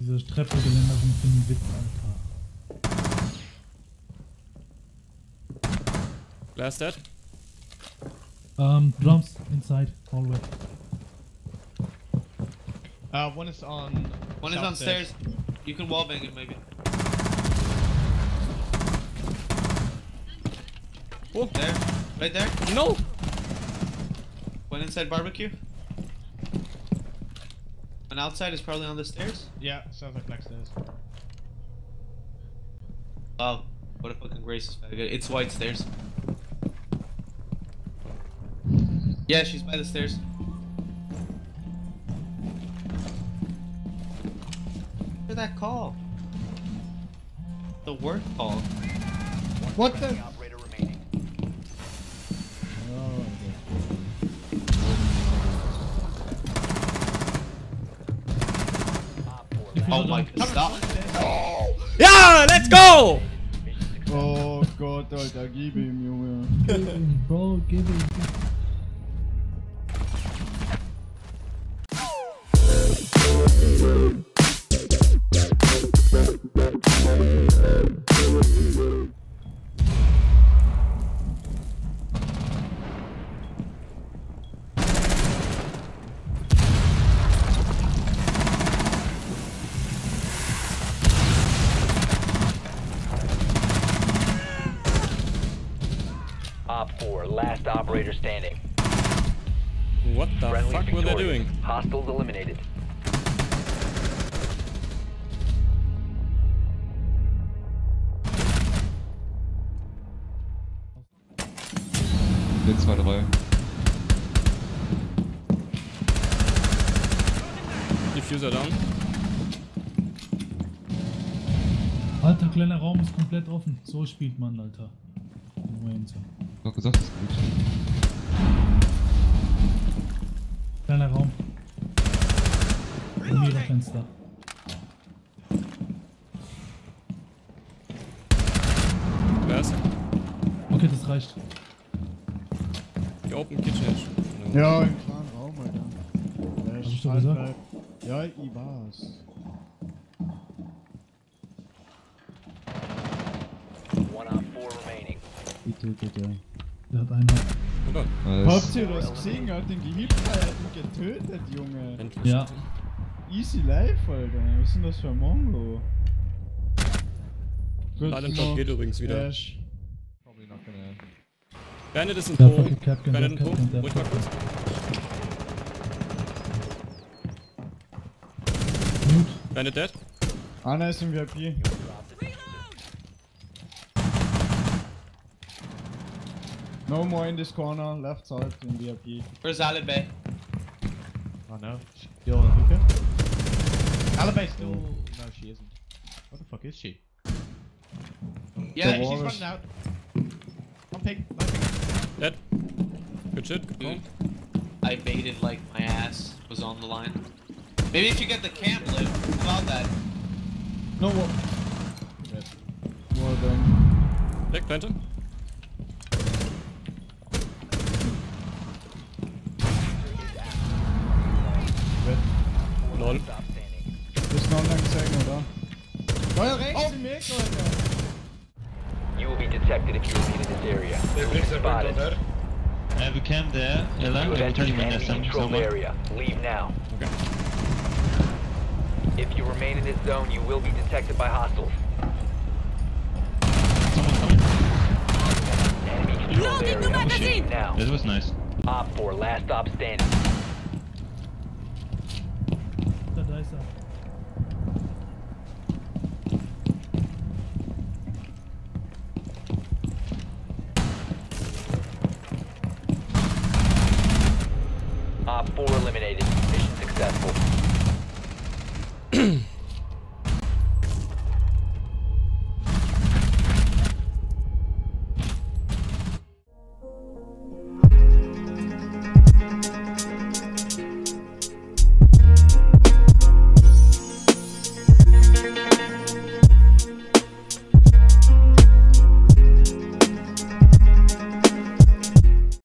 Diese Treppengeländer sind für den Witz, Alter. Last dead. Drums inside, hallway. One is on stairs. You can wallbang it maybe. Oh, There, right there. no! One inside barbecue. One outside is probably on the stairs. Yeah, sounds like black stairs. Oh, what a fucking racist faggot. It's white stairs. Yeah, she's by the stairs. Hear that call? The work call. What the? Operator remaining. Oh my god, stop. Ja, let's go! Oh Gott, Alter, gib ihm, Junge. Bro, give it. Op 4, last operator standing. What the Friendly fuck were they victorious. doing? Hostiles eliminated. Den 2, 3. Diffuser down. Alter, kleiner Raum ist komplett offen. So spielt man, Alter. Moment. Doch gesagt, das ist gut. Kleiner Raum. Fenster. Was? Okay, das reicht. Die Open Kitchen. Ja, im kleinen Raum, Alter. Hab ich doch gesagt? Ja, ich war's. One Op 4 remaining. Bitte. Der hat einen. Oder? Habt ihr das gesehen? Er hat den Gehilfsfreiheit getötet, Junge. Endlich. Ja. Easy life, Alter. Was ist denn das für ein Mongo? Silent Shot geht übrigens wieder. Dash. Probably not gonna. Bandit ist in Der Po. fucking Captain, Bandit in der Po. Captain, der Ruhig mal kurz. Mute. Bandit dead. Einer ist im VIP. No more in this corner, left side in VIP. Where's Alibay? Oh no, still on hookah? Alibi still... No, she isn't. What the fuck is she? Yeah, The she's wall running is- out. On ping, no ping. Dead. Good shit. Good call. Dude, I baited like my ass was on the line. Maybe if you get the camp lift, how about that? No more. More than... Deck Planter. Lol. Stop standing. Ist noch lang zeigen, oder? Feuer rechts im Weg, Leute! You will be detected if you remain in this area. Spotted. We came there, Ella, You have and entered turning an in enemy some controlled someone. area. Leave now. Okay. If you remain in this zone, you will be detected by hostiles. Someone coming. Enemy controlled area. Leave now. This was nice. Op 4, last stop standing. Da ist er. Op 4 eliminated. Mission successful.